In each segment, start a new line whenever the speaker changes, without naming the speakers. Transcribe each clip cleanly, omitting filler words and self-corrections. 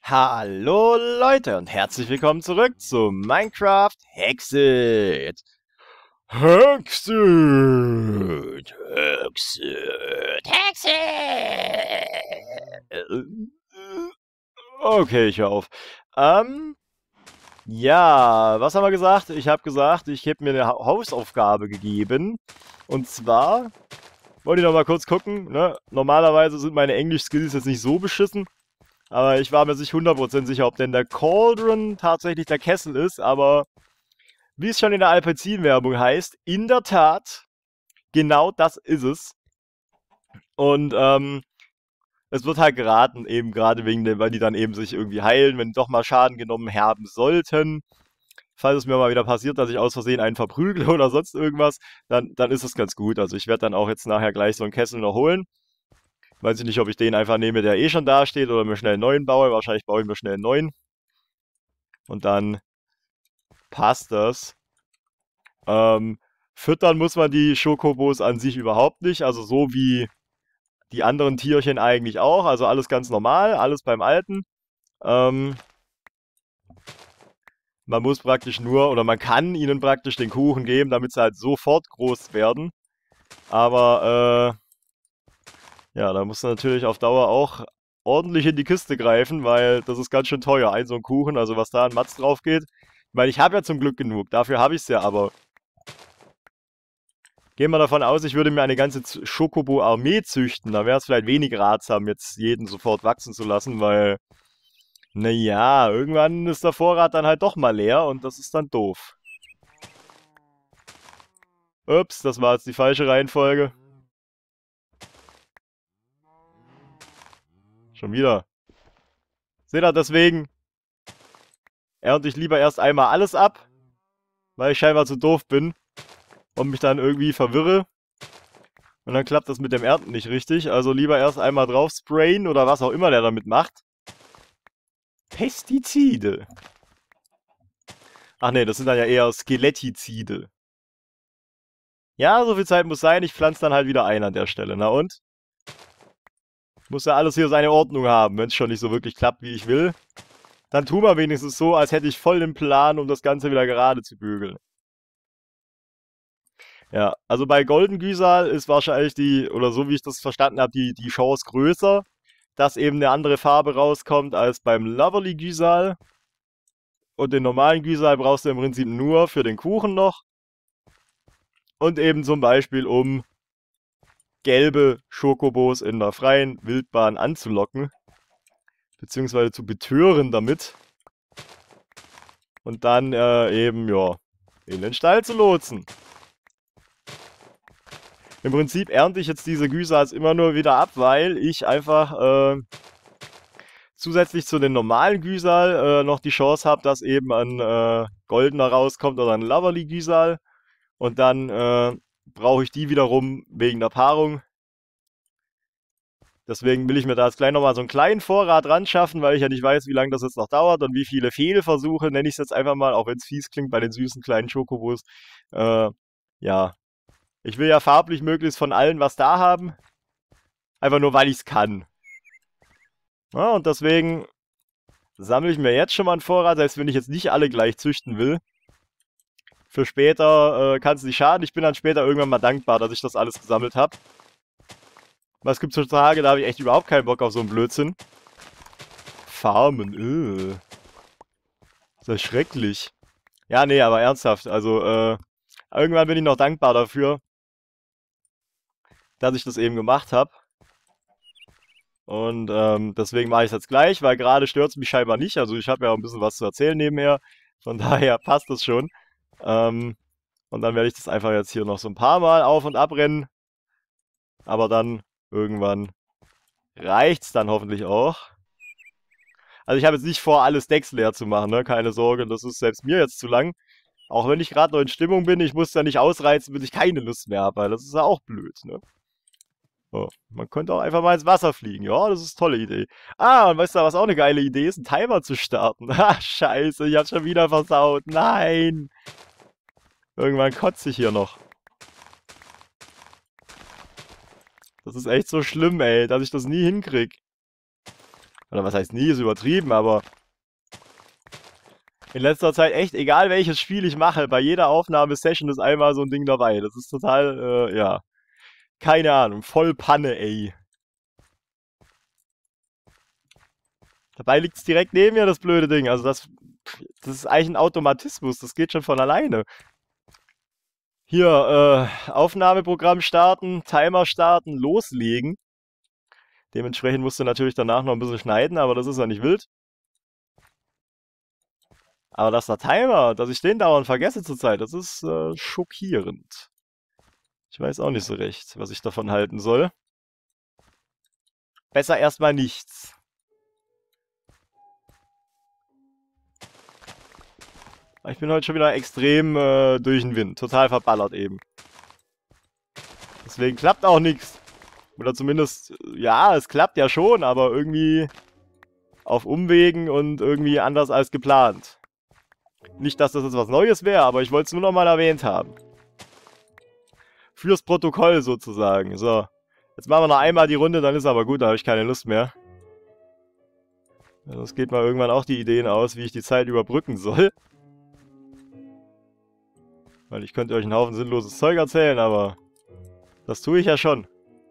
Hallo Leute und herzlich willkommen zurück zu Minecraft Hexit. Hexit! Hexit! Hexit! Okay, ich höre auf. Ja, was haben wir gesagt? Ich habe gesagt, ich habe mir eine Hausaufgabe gegeben. Und zwar, wollte ich noch mal kurz gucken, ne? Normalerweise sind meine Englisch-Skills jetzt nicht so beschissen. Aber ich war mir nicht 100% sicher, ob denn der Cauldron tatsächlich der Kessel ist. Aber wie es schon in der Alpecin-Werbung heißt, in der Tat, genau das ist es. Und es wird halt geraten, eben gerade wegen dem, weil die dann eben sich irgendwie heilen, wenn die doch mal Schaden genommen haben sollten. Falls es mir mal wieder passiert, dass ich aus Versehen einen verprügle oder sonst irgendwas, dann ist es ganz gut. Also ich werde dann auch jetzt nachher gleich so einen Kessel noch holen. Weiß ich nicht, ob ich den einfach nehme, der eh schon da steht, oder mir schnell einen neuen baue. Wahrscheinlich baue ich mir schnell einen neuen. Und dann passt das. Füttern muss man die Schokobos an sich überhaupt nicht. Also so wie die anderen Tierchen eigentlich auch. Also alles ganz normal, alles beim Alten. Ähm, Man muss praktisch nur, oder man kann ihnen praktisch den Kuchen geben, damit sie halt sofort groß werden. Aber ja, da muss man natürlich auf Dauer auch ordentlich in die Kiste greifen, weil das ist ganz schön teuer, ein so ein Kuchen, also was da an Matz drauf geht. Ich meine, ich habe ja zum Glück genug, dafür habe ich es ja, aber gehen wir davon aus, ich würde mir eine ganze Schokobo-Armee züchten, da wäre es vielleicht wenig ratsam, jetzt jeden sofort wachsen zu lassen, weil, naja, irgendwann ist der Vorrat dann halt doch mal leer und das ist dann doof. Ups, das war jetzt die falsche Reihenfolge. Schon wieder. Seht ihr, deswegen ernte ich lieber erst einmal alles ab, weil ich scheinbar zu doof bin und mich dann irgendwie verwirre. Und dann klappt das mit dem Ernten nicht richtig. Also lieber erst einmal drauf sprayen oder was auch immer der damit macht. Pestizide. Ach nee, das sind dann ja eher Skelettizide. Ja, so viel Zeit muss sein. Ich pflanze dann halt wieder ein an der Stelle. Na und? Muss ja alles hier seine Ordnung haben, wenn es schon nicht so wirklich klappt, wie ich will. Dann tun wir wenigstens so, als hätte ich voll den Plan, um das Ganze wieder gerade zu bügeln. Ja, also bei Golden Güsal ist wahrscheinlich die, oder so wie ich das verstanden habe, die Chance größer, dass eben eine andere Farbe rauskommt als beim Lovely Güsal. Und den normalen Güsal brauchst du im Prinzip nur für den Kuchen noch. Und eben zum Beispiel, um gelbe Schokobos in der freien Wildbahn anzulocken. Beziehungsweise zu betören damit. Und dann eben, ja, in den Stall zu lotsen. Im Prinzip ernte ich jetzt diese Güsals immer nur wieder ab, weil ich einfach zusätzlich zu den normalen Güsal noch die Chance habe, dass eben ein goldener rauskommt oder ein Lovely Güsal. Und dann brauche ich die wiederum wegen der Paarung. Deswegen will ich mir da jetzt gleich nochmal so einen kleinen Vorrat ran schaffen, weil ich ja nicht weiß, wie lange das jetzt noch dauert und wie viele Fehlversuche, nenne ich es jetzt einfach mal, auch wenn es fies klingt bei den süßen kleinen Schokobos. Ja, ich will ja farblich möglichst von allen was da haben. Einfach nur, weil ich es kann. Ja, und deswegen sammle ich mir jetzt schon mal einen Vorrat, selbst wenn ich jetzt nicht alle gleich züchten will. Für später kann es nicht schaden. Ich bin dann später irgendwann mal dankbar, dass ich das alles gesammelt habe. Weil es gibt so Tage, da habe ich echt überhaupt keinen Bock auf so einen Blödsinn. Farmen, ist ja schrecklich. Ja, nee, aber ernsthaft. Also, irgendwann bin ich noch dankbar dafür, dass ich das eben gemacht habe. Und deswegen mache ich es jetzt gleich, weil gerade stört es mich scheinbar nicht. Also ich habe ja auch ein bisschen was zu erzählen nebenher. Von daher passt das schon. Ähm, und dann werde ich das einfach jetzt hier noch so ein paar Mal auf und abrennen. Aber dann irgendwann reicht's dann hoffentlich auch. Also ich habe jetzt nicht vor, alles Decks leer zu machen, ne? Keine Sorge, das ist selbst mir jetzt zu lang. Auch wenn ich gerade noch in Stimmung bin, ich muss ja nicht ausreizen, bis ich keine Lust mehr habe, weil das ist ja auch blöd, ne? Oh, man könnte auch einfach mal ins Wasser fliegen. Ja, das ist eine tolle Idee. Ah, und weißt du, was auch eine geile Idee ist? Einen Timer zu starten. Ah, scheiße, ich hab's schon wieder versaut. Nein! Irgendwann kotze ich hier noch. Das ist echt so schlimm, ey, dass ich das nie hinkrieg. Oder was heißt nie, ist übertrieben, aber in letzter Zeit echt, egal welches Spiel ich mache, bei jeder Aufnahmesession ist einmal so ein Ding dabei. Das ist total, ja, keine Ahnung, voll Panne, ey. Dabei liegt es direkt neben mir, das blöde Ding. Also das ist eigentlich ein Automatismus, das geht schon von alleine. Hier, Aufnahmeprogramm starten, Timer starten, loslegen. Dementsprechend musst du natürlich danach noch ein bisschen schneiden, aber das ist ja nicht wild. Aber dass der Timer, dass ich den dauernd vergesse zurzeit, das ist schockierend. Ich weiß auch nicht so recht, was ich davon halten soll. Besser erstmal nichts. Ich bin heute schon wieder extrem durch den Wind. Total verballert eben. Deswegen klappt auch nichts. Oder zumindest, ja, es klappt ja schon, aber irgendwie auf Umwegen und irgendwie anders als geplant. Nicht, dass das jetzt was Neues wäre, aber ich wollte es nur noch mal erwähnt haben. Fürs Protokoll sozusagen. So. Jetzt machen wir noch einmal die Runde, dann ist aber gut, da habe ich keine Lust mehr. Sonst geht mal irgendwann auch die Ideen aus, wie ich die Zeit überbrücken soll. Weil ich könnte euch einen Haufen sinnloses Zeug erzählen, aber das tue ich ja schon.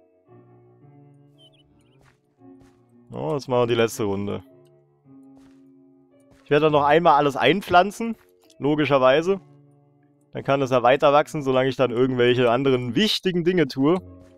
Oh, jetzt machen wir die letzte Runde. Ich werde dann noch einmal alles einpflanzen, logischerweise. Dann kann das ja weiter wachsen, solange ich dann irgendwelche anderen wichtigen Dinge tue.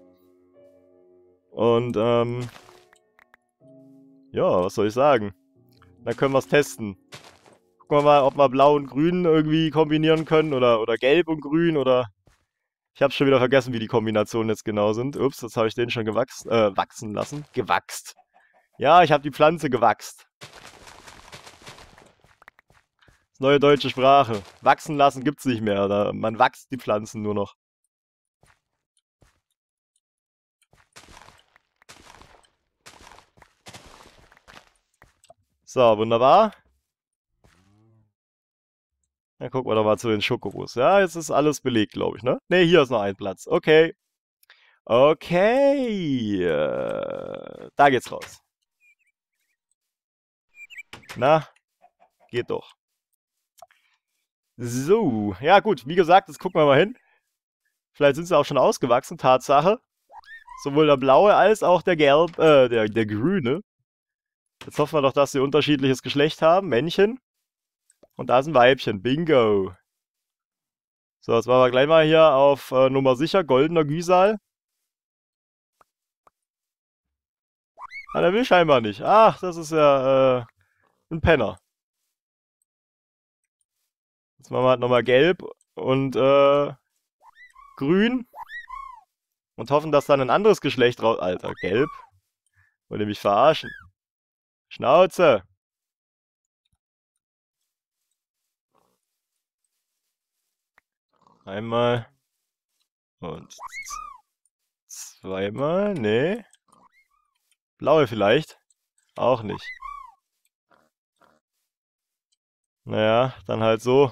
Und, ja, was soll ich sagen? Dann können wir es testen. Gucken wir mal, ob wir Blau und Grün irgendwie kombinieren können oder Gelb und Grün oder... Ich habe schon wieder vergessen, wie die Kombinationen jetzt genau sind. Ups, jetzt habe ich den schon wachsen lassen. Gewachst. Ja, ich habe die Pflanze gewachst. Das neue deutsche Sprache. Wachsen lassen gibt's nicht mehr. Man wächst die Pflanzen nur noch. So, wunderbar. Dann gucken wir doch mal zu den Schokobos. Ja, jetzt ist alles belegt, glaube ich, ne? Ne, hier ist noch ein Platz. Okay. Okay. Da geht's raus. Na, geht doch. So, ja gut, wie gesagt, jetzt gucken wir mal hin. Vielleicht sind sie auch schon ausgewachsen, Tatsache. Sowohl der blaue als auch der der grüne. Jetzt hoffen wir doch, dass sie unterschiedliches Geschlecht haben, Männchen. Und da ist ein Weibchen, Bingo. So, jetzt machen wir gleich mal hier auf Nummer sicher, goldener Güsal. Ah, der will scheinbar nicht. Ach, das ist ja ein Penner. Jetzt machen wir halt nochmal gelb und grün. Und hoffen, dass dann ein anderes Geschlecht raus... Alter, gelb. Wollt ihr mich verarschen? Schnauze! Einmal. Und zweimal. Nee. Blaue vielleicht. Auch nicht. Naja, dann halt so.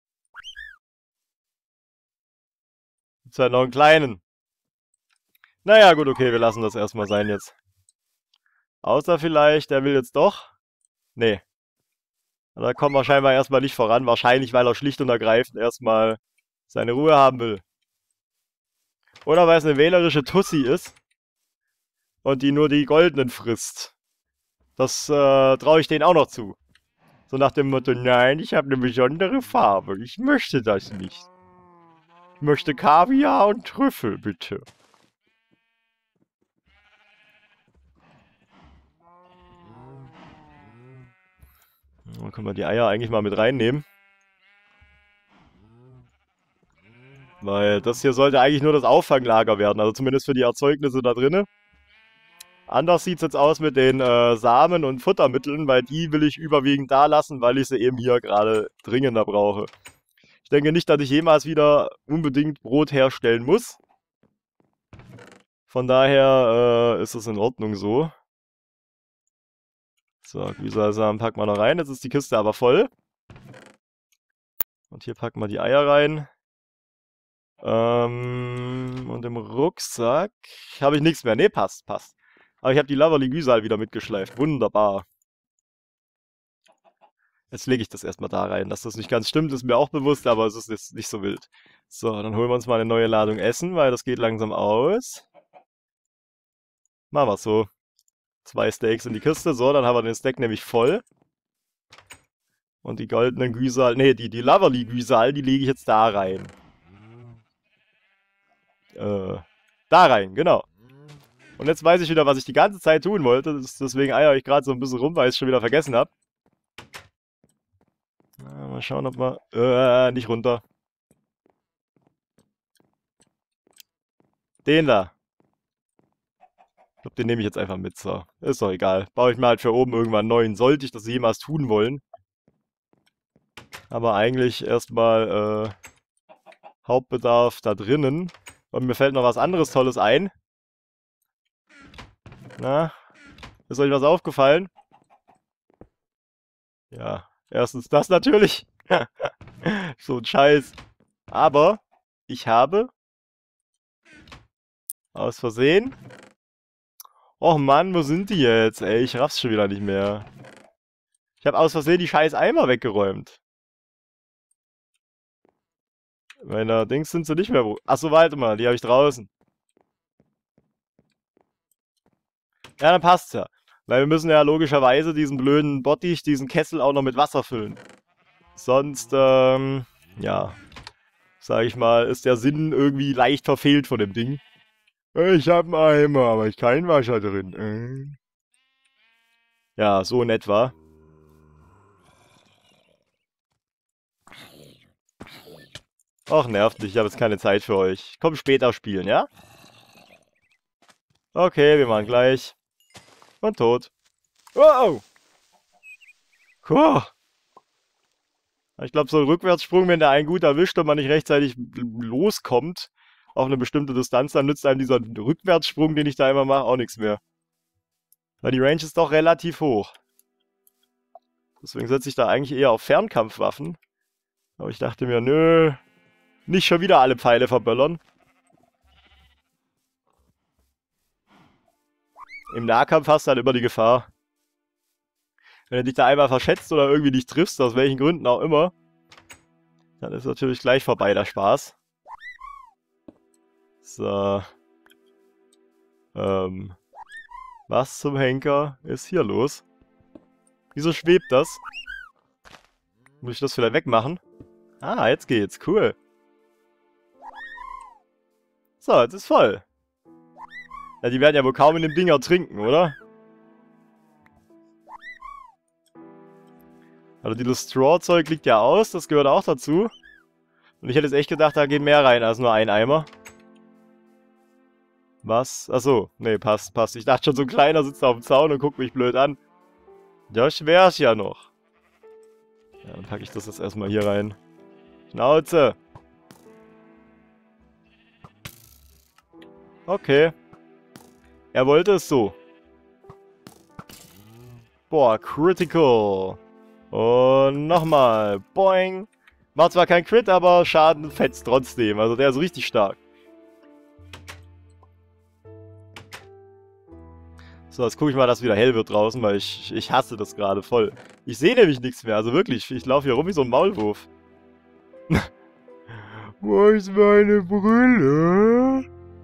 Jetzt halt noch einen kleinen. Naja, gut, okay, wir lassen das erstmal sein jetzt. Außer vielleicht, der will jetzt doch. Nee. Da kommen wir scheinbar erstmal nicht voran. Wahrscheinlich, weil er schlicht und ergreifend erstmal seine Ruhe haben will. Oder weil es eine wählerische Tussi ist. Und die nur die goldenen frisst. Das traue ich denen auch noch zu. So nach dem Motto, nein, ich habe eine besondere Farbe. Ich möchte das nicht. Ich möchte Kaviar und Trüffel, bitte. Dann können wir die Eier eigentlich mal mit reinnehmen. Weil das hier sollte eigentlich nur das Auffanglager werden. Also zumindest für die Erzeugnisse da drinnen. Anders sieht es jetzt aus mit den Samen und Futtermitteln, weil die will ich überwiegend da lassen, weil ich sie eben hier gerade dringender brauche. Ich denke nicht, dass ich jemals wieder unbedingt Brot herstellen muss. Von daher ist es in Ordnung so. So, Güsalsamen packen wir noch rein. Jetzt ist die Kiste aber voll. Und hier packen wir die Eier rein. Und im Rucksack habe ich nichts mehr. Ne, passt, passt. Aber ich habe die Lava-Ligysal wieder mitgeschleift. Wunderbar. Jetzt lege ich das erstmal da rein. Dass das nicht ganz stimmt, ist mir auch bewusst, aber es ist jetzt nicht so wild. So, dann holen wir uns mal eine neue Ladung Essen, weil das geht langsam aus. Machen wir so. 2 Steaks in die Kiste. So, dann haben wir den Stack nämlich voll. Und die goldenen Gysal, nee, die Lava-Ligysal, die lege ich jetzt da rein. Da rein, genau. Und jetzt weiß ich wieder, was ich die ganze Zeit tun wollte. Deswegen eier ich gerade so ein bisschen rum, weil ich es schon wieder vergessen habe. Mal schauen, ob wir... nicht runter. Den da. Ich glaube, den nehme ich jetzt einfach mit. So, ist doch egal. Baue ich mir halt für oben irgendwann einen neuen. Sollte ich das jemals tun wollen. Aber eigentlich erstmal Hauptbedarf da drinnen. Und mir fällt noch was anderes Tolles ein. Na, ist euch was aufgefallen? Ja, erstens das natürlich. So ein Scheiß. Aber ich habe aus Versehen... Och Mann, wo sind die jetzt? Ey, ich raff's schon wieder nicht mehr. Ich habe aus Versehen die scheiß Eimer weggeräumt. Meine Dings sind sie nicht mehr... Achso, warte mal, die habe ich draußen. Ja, dann passt's ja. Weil wir müssen ja logischerweise diesen blöden Bottich, diesen Kessel auch noch mit Wasser füllen. Sonst, ja, sag ich mal, ist der Sinn irgendwie leicht verfehlt von dem Ding. Ich hab einen Eimer, aber ich kein Wasser drin. Ja, so in etwa. Och, nervt nicht, ich habe jetzt keine Zeit für euch. Komm später spielen, ja? Okay, wir machen gleich. Und tot. Wow! Cool. Ich glaube, so ein Rückwärtssprung, wenn der einen gut erwischt und man nicht rechtzeitig loskommt auf eine bestimmte Distanz, dann nützt einem dieser Rückwärtssprung, den ich da immer mache, auch nichts mehr. Weil die Range ist doch relativ hoch. Deswegen setze ich da eigentlich eher auf Fernkampfwaffen. Aber ich dachte mir, nö, nicht schon wieder alle Pfeile verböllern. Im Nahkampf hast du halt immer die Gefahr. Wenn du dich da einmal verschätzt oder irgendwie nicht triffst, aus welchen Gründen auch immer, dann ist natürlich gleich vorbei der Spaß. So. Was zum Henker ist hier los? Wieso schwebt das? Muss ich das vielleicht wegmachen? Ah, jetzt geht's. Cool. So, jetzt ist voll. Ja, die werden ja wohl kaum in dem Ding ertrinken, oder? Also dieses Straw-Zeug liegt ja aus, das gehört auch dazu. Und ich hätte jetzt echt gedacht, da geht mehr rein als nur ein Eimer. Was? Achso, nee, passt, passt. Ich dachte schon, so ein Kleiner sitzt da auf dem Zaun und guckt mich blöd an. Das wär's ja noch. Ja, dann packe ich das jetzt erstmal hier rein. Schnauze! Okay. Er wollte es so. Boah, critical. Und nochmal. Boing. Macht zwar kein Crit, aber Schaden fetzt trotzdem. Also der ist richtig stark. So, jetzt gucke ich mal, dass wieder hell wird draußen, weil ich hasse das gerade voll. Ich sehe nämlich nichts mehr, also wirklich. Ich laufe hier rum wie so ein Maulwurf. Wo ist meine Brille?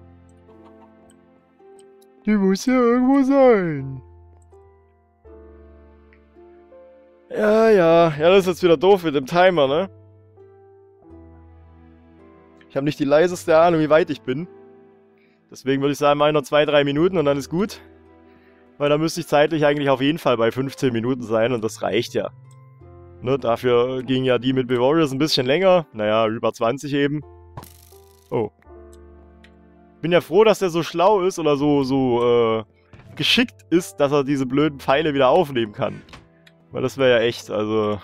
Die muss ja irgendwo sein. Ja, ja. Ja, das ist jetzt wieder doof mit dem Timer, ne? Ich habe nicht die leiseste Ahnung, wie weit ich bin. Deswegen würde ich sagen, mal noch 2-3 Minuten und dann ist gut. Weil da müsste ich zeitlich eigentlich auf jeden Fall bei 15 Minuten sein und das reicht ja. Ne, dafür ging ja die mit Bewarriors ein bisschen länger. Naja, über 20 eben. Oh. Bin ja froh, dass der so schlau ist oder so geschickt ist, dass er diese blöden Pfeile wieder aufnehmen kann. Weil das wäre ja echt, also...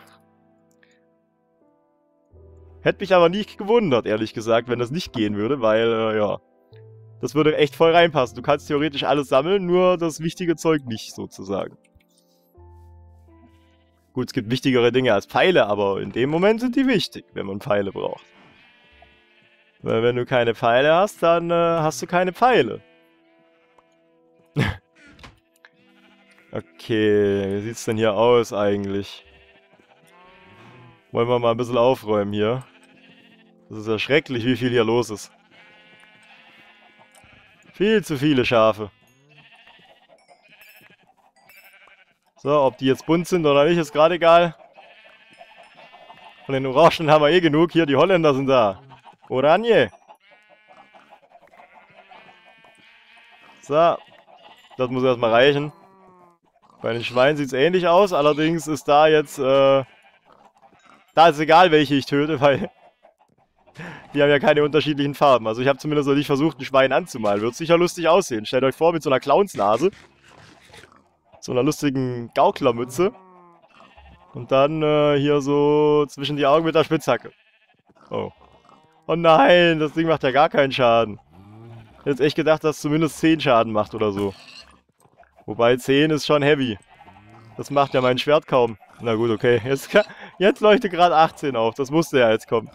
Hätte mich aber nicht gewundert, ehrlich gesagt, wenn das nicht gehen würde, weil, ja... Das würde echt voll reinpassen. Du kannst theoretisch alles sammeln, nur das wichtige Zeug nicht, sozusagen. Gut, es gibt wichtigere Dinge als Pfeile, aber in dem Moment sind die wichtig, wenn man Pfeile braucht. Weil wenn du keine Pfeile hast, dann hast du keine Pfeile. Okay, wie sieht's denn hier aus eigentlich? Wollen wir mal ein bisschen aufräumen hier? Das ist ja schrecklich, wie viel hier los ist. Viel zu viele Schafe. So, ob die jetzt bunt sind oder nicht, ist gerade egal. Von den Orangen haben wir eh genug. Hier, die Holländer sind da. Oranje. So, das muss erstmal reichen. Bei den Schweinen sieht es ähnlich aus. Allerdings ist da jetzt, da ist egal, welche ich töte, weil die haben ja keine unterschiedlichen Farben. Also ich habe zumindest noch nicht versucht, ein Schwein anzumalen. Wird sicher lustig aussehen. Stellt euch vor, mit so einer Clownsnase. So einer lustigen Gauklermütze. Und dann hier so zwischen die Augen mit der Spitzhacke. Oh. Oh nein, das Ding macht ja gar keinen Schaden. Ich hätte jetzt echt gedacht, dass es zumindest 10 Schaden macht oder so. Wobei 10 ist schon heavy. Das macht ja mein Schwert kaum. Na gut, okay. Jetzt leuchtet gerade 18 auf. Das musste ja jetzt kommen.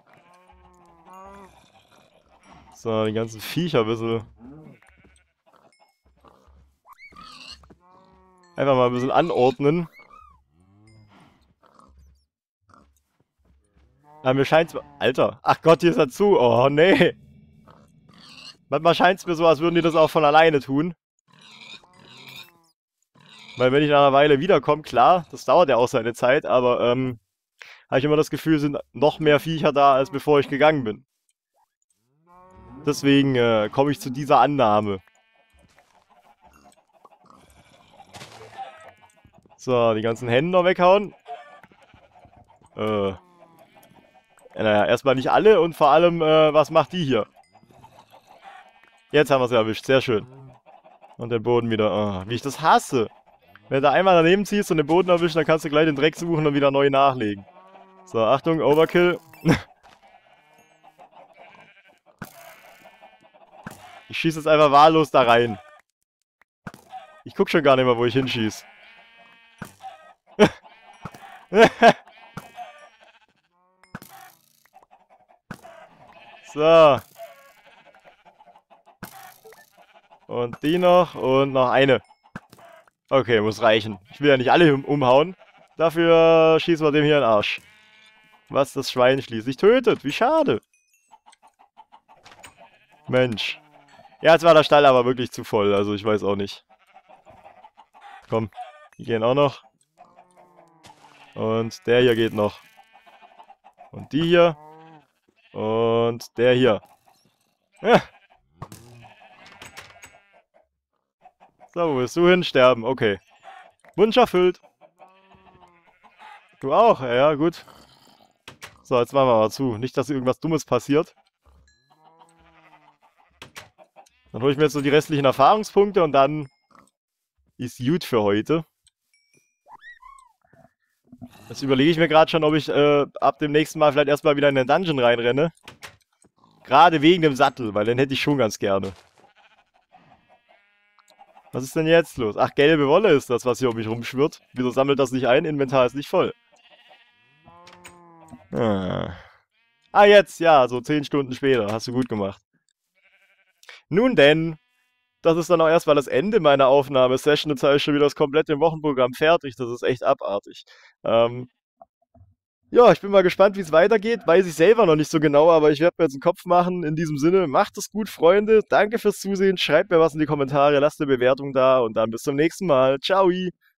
So, die ganzen Viecher ein bisschen. Einfach mal ein bisschen anordnen. Aber mir scheint's... Alter. Ach Gott, hier ist er zu. Oh, nee. Manchmal scheint's mir so, als würden die das auch von alleine tun. Weil wenn ich nach einer Weile wiederkomme, klar, das dauert ja auch seine Zeit, aber habe ich immer das Gefühl, sind noch mehr Viecher da, als bevor ich gegangen bin. Deswegen komme ich zu dieser Annahme. So, die ganzen Hände noch weghauen. Naja, erstmal nicht alle und vor allem, was macht die hier? Jetzt haben wir sie erwischt, sehr schön. Und den Boden wieder, oh, wie ich das hasse. Wenn du da einmal daneben ziehst und den Boden erwischt, dann kannst du gleich den Dreck suchen und wieder neu nachlegen. So, Achtung, Overkill. Ich schieße jetzt einfach wahllos da rein. Ich guck schon gar nicht mehr, wo ich hinschieße. So. Und die noch und noch eine. Okay, muss reichen. Ich will ja nicht alle umhauen. Dafür schießen wir dem hier in den Arsch. Was das Schwein schließlich tötet. Wie schade. Mensch. Ja, jetzt war der Stall aber wirklich zu voll. Also ich weiß auch nicht. Komm, die gehen auch noch. Und der hier geht noch. Und die hier. Und der hier. Ja. So, wo willst du hin? Sterben. Okay. Wunsch erfüllt. Du auch? Ja, gut. So, jetzt machen wir mal zu. Nicht, dass irgendwas Dummes passiert. Dann hole ich mir jetzt so die restlichen Erfahrungspunkte und dann ist gut für heute. Jetzt überlege ich mir gerade schon, ob ich ab dem nächsten Mal vielleicht erstmal wieder in den Dungeon reinrenne. Gerade wegen dem Sattel, weil den hätte ich schon ganz gerne. Was ist denn jetzt los? Ach, gelbe Wolle ist das, was hier um mich rumschwirrt. Wieso sammelt das nicht ein? Inventar ist nicht voll. Ah, jetzt, ja, so 10 Stunden später. Hast du gut gemacht. Nun denn, das ist dann auch erstmal das Ende meiner Aufnahmesession. Jetzt habe ich schon wieder das komplette Wochenprogramm fertig. Das ist echt abartig. Ja, ich bin mal gespannt, wie es weitergeht. Weiß ich selber noch nicht so genau, aber ich werde mir jetzt einen Kopf machen. In diesem Sinne, macht es gut, Freunde. Danke fürs Zusehen. Schreibt mir was in die Kommentare, lasst eine Bewertung da und dann bis zum nächsten Mal. Ciao!